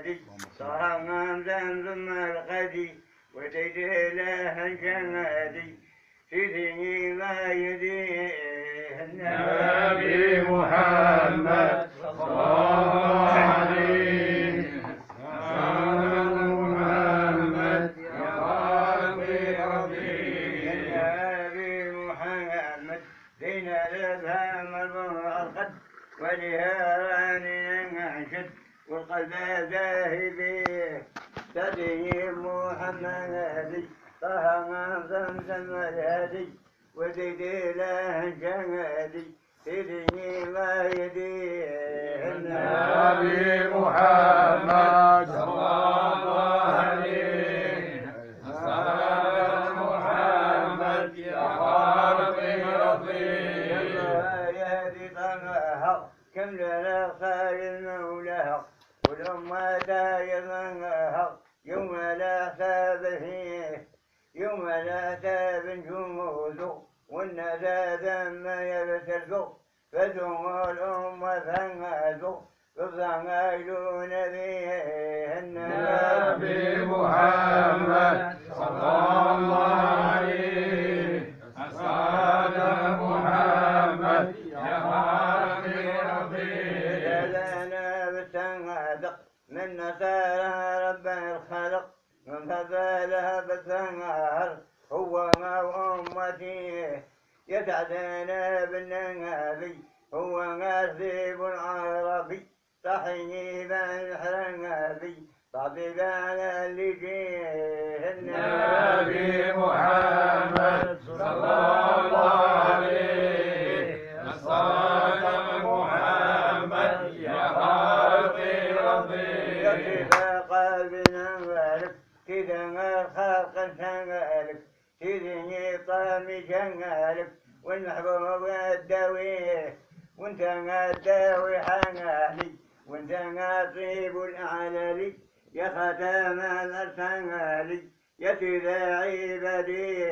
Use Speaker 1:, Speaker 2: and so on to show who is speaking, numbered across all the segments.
Speaker 1: هادي طه زمزم الغدي وديد له الجنادي سيدي ما يديه
Speaker 2: النبي محمد صلى الله عليه محمد يا ربي ربي
Speaker 1: النبي محمد دين الابهام الخد ولهان ينشد والقلب ذاهبي تدين محمد طه زمزم الهادي وديد له الجنادي سيدي ما يديه
Speaker 2: النبي محمد صلى الله عليه محمد يا ربي ربي
Speaker 1: الله يهدي طمعها كم لنا خير مولاها والأمة دايمها يوم لا حساب فيه يوم لا حساب جمود والناس ذم يبتلقوا فدوم الأمة فانغازوا فضعوا نبيه
Speaker 2: النبي محمد صلى الله عليه أسعد محمد يا ربي ربي
Speaker 1: لنا بالتنغادق من نصارى رب الخلق من فضلها بالتنغار هو ما أمتي يسعدنا بالنبي هو غاثب العربي صحيح الحرنبي طبيب على اللي جيه
Speaker 2: النبي محمد صلى الله عليه الصادق محمد يا ربي ربي
Speaker 1: كذا قلبنا مالك كذا الخلق سنالك كذا طامي جنالك والمحبوب الدويه وانت الداوي حنالي وانت طيب الأعلالي يا ختام الأرسالي يا سيدي عبادي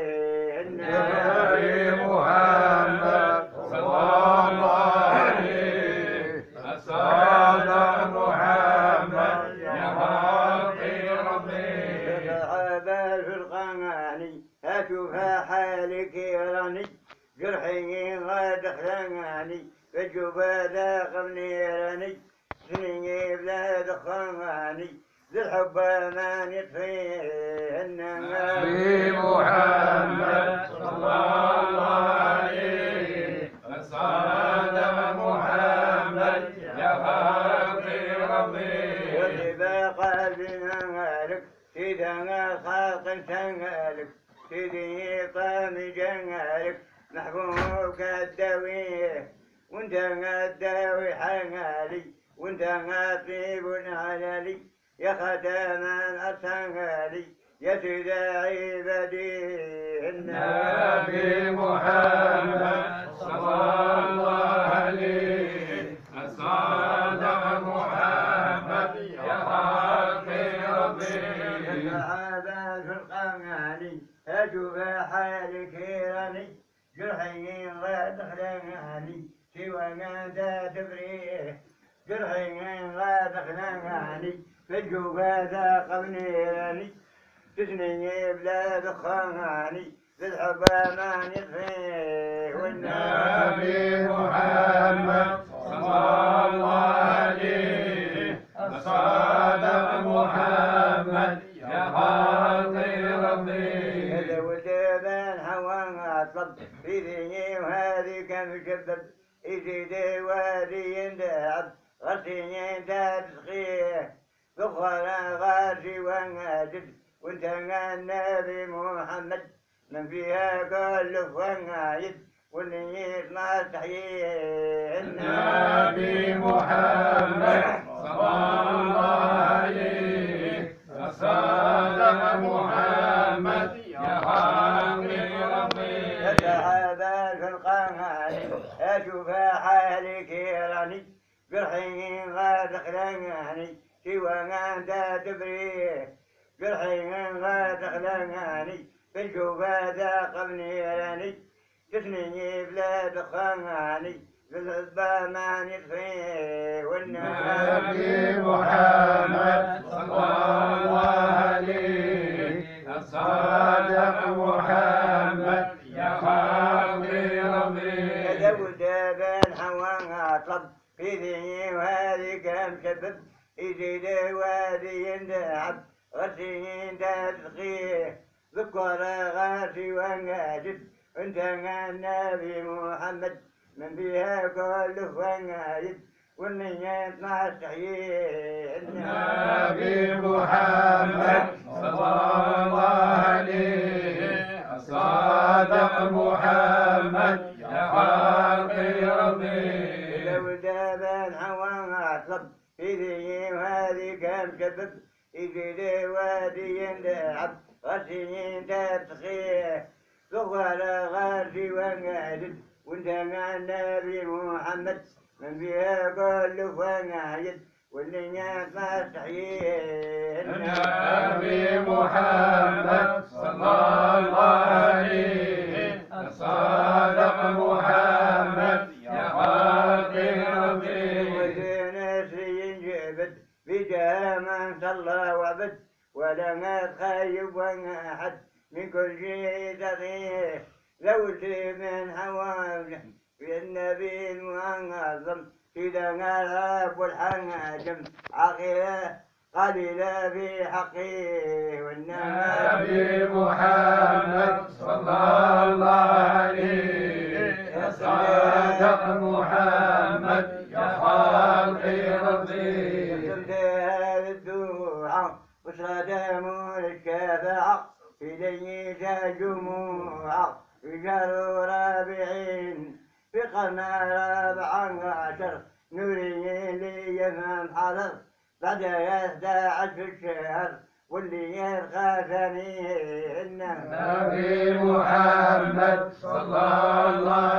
Speaker 2: النبي محمد صلى الله عليه الصادق محمد يا ربي ربي
Speaker 1: صحابة في القماني هاتوها حالك راني جرحي غاد خلاني فالجوفا ذاق منيراني سنيني بلاد خاني ذي الحب ما يطفيه
Speaker 2: النبي محمد صلى الله عليه الصادق محمد يا ربي ربي
Speaker 1: وذبا قلبنا مالك سيدنا خلق سنالك سيدي طامي جنالك محبوبك الدويه وانت الداوي حنالي وانت طيب علالي يا ختام الأرسالي يا سيدي عبادي
Speaker 2: النبي محمد صلى الله عليه الصادق محمد يا ربي ربي
Speaker 1: صحابة في القماني أشوف حالك راني جرحي لا دخلاني سوى ما تبريه جرحي لا دخلاني فالجوفا ذاق منيراني تسنيني بلا دخاني بالحب ما يطفيه
Speaker 2: النبي محمد صلى الله عليه الصادق محمد يا ربي ربي
Speaker 1: هذا ودابان هوا طلب في ذني وهذه كم شبب يزيد وادي يندعب غسيني تسقيه بخلا غاسي وانجد وانت النبي محمد من فيها كل فنايد واللي يطلع تحييه
Speaker 2: النبي محمد صلى الله عليه الصادق محمد يا ربي ربي
Speaker 1: السحابة في القمر أشوف حالك راني برحي غاد خلاني سوى ما انت تبريه برحي غاد خلاني بالجوفا ذاق منيراني تسنيني بلا دخاني بالحب ما نطفيه والنبي
Speaker 2: محمد
Speaker 1: يزيد وادي دعب غسين تدقيه ذكر غاسي وانجاشد انت النبي محمد من بها كل فنايد والنيات ما تحيي
Speaker 2: النبي محمد صلى الله عليه الصادق محمد يا خلقي ربي
Speaker 1: لو دابا حوا طلب إذي وهذه كم شبب إذي وادي يندعب غسين تتخيه ثغر غاسي وانجادد وانت مع النبي محمد من بها كل فنايد والنيات ما تحييه
Speaker 2: النبي محمد صلى الله عليه الصادق محمد يا خلقي ربي
Speaker 1: وزين ينجبد بجاه من صلى وعبد ولم تخيب أحد من كل شيء تغيه لو من حواله في النبي المعظم إذا غاب الحناجم عقيلة قليلة في حقه
Speaker 2: النبي محمد صلى الله عليه الصادق محمد يا خلقي ربي
Speaker 1: هذا الدعاء وصدام الشفاعة إليه جموع رجال رابعين في قرن 14 نوري لي من حضر بعد 11 في الشهر واللي يرخى ثاني
Speaker 2: النبي محمد صلى الله